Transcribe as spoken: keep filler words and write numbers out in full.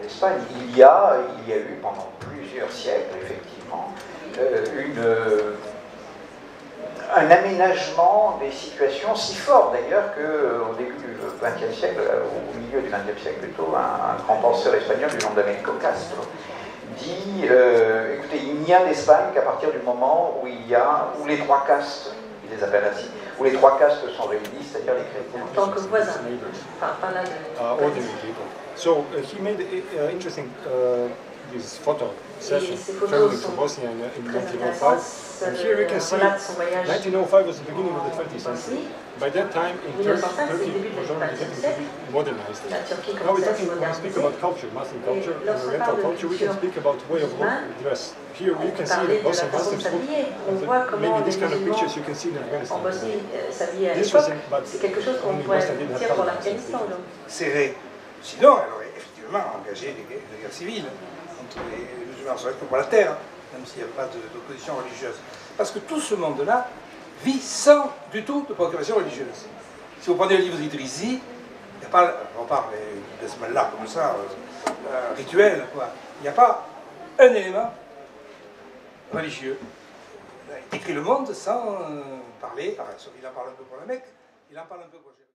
d'Espagne. Il y a, il y a eu pendant plusieurs siècles, effectivement, euh, une, euh, un aménagement des situations si fort d'ailleurs qu'au début du vingtième siècle, au milieu du vingtième siècle plutôt, un, un grand penseur espagnol du nom d'Américo Castro dit euh, écoutez, il n'y a d'Espagne qu'à partir du moment où il y a, où les trois castes, il les appelle ainsi, où les trois castes sont réunies, c'est-à-dire les chrétiens. En tant que voisins. Enfin, pas là de... Uh, ordinary people. So uh, he made uh, interesting uh, this photo session traveling to Bosnia in, in nineteen oh five. And here you can see nineteen oh five was the beginning of the twentieth century. By that time in Turkey, Turkey was already getting to be modernized. Now we're talking, when we speak about culture, Muslim culture, and Oriental culture, we can speak about way of dress. Here you can see that Muslim Muslims look, maybe these kind of pictures you can see in Afghanistan. This was in, but only Bosnia didn't have culture. Serré. Sinon, elle aurait effectivement engagé des guerres, des guerres civiles entre les musulmans, ça va être pour la terre, même s'il n'y a pas d'opposition religieuse. Parce que tout ce monde-là vit sans du tout de préoccupation religieuse. Si vous prenez le livre d'Idrizi, il n'y a pas, on parle de ce mal-là comme ça, euh, rituel, quoi. Il n'y a pas un élément religieux. Il décrit le monde sans euh, parler, enfin, il en parle un peu pour la Mecque, il en parle un peu pour